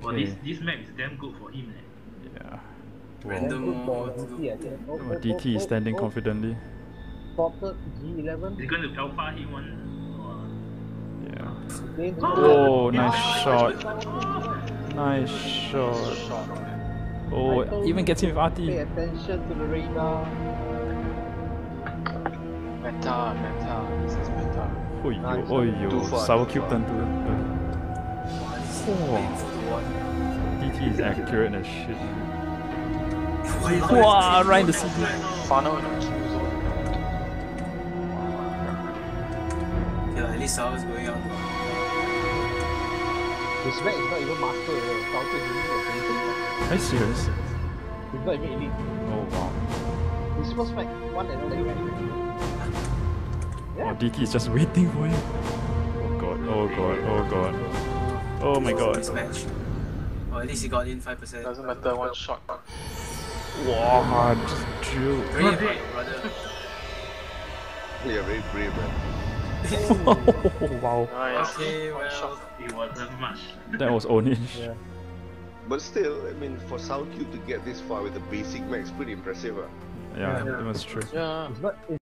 Well, this map is damn good for him. Yeah. Random Well, DT, I think. DT is standing confidently. Spotted G11. He's going to alpha him one. Yeah. Oh, nice shot. Nice shot. Oh, even gets him with RT. Pay attention to the radar. Meta. This is meta. Oyo. Sour cube turn 2. DT is accurate as shit. Wow, right in the CD. Funnel in the Q zone. Yeah, at least I was going out. His spec is not even master. Counter is really a Are you serious? He's not even elite. Oh wow. His first spec, 1 and only right? Yeah. Oh, DT is just waiting for him. Oh god, oh god, oh god. Oh my god. Mismatch. Or at least he got in 5%. Doesn't matter, one shot. Wow, just drill. Brave, brother. Yeah, very brave, man. Oh wow. Nice. Okay, One well, shot. It wasn't much. That was Onish. Yeah. But still, I mean, for Soundcube to get this far with the basic max, pretty impressive. Yeah, that was true. Yeah. It's not.